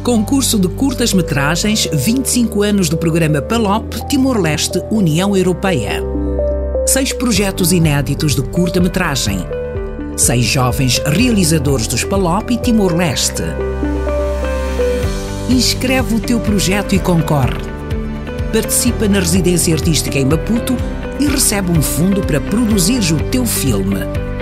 Concurso de curtas-metragens, 25 anos do programa PALOP, Timor-Leste, União Europeia. 6 projetos inéditos de curta-metragem. 6 jovens realizadores dos PALOP e Timor-Leste. Inscreve o teu projeto e concorre. Participa na residência artística em Maputo e recebe um fundo para produzires o teu filme.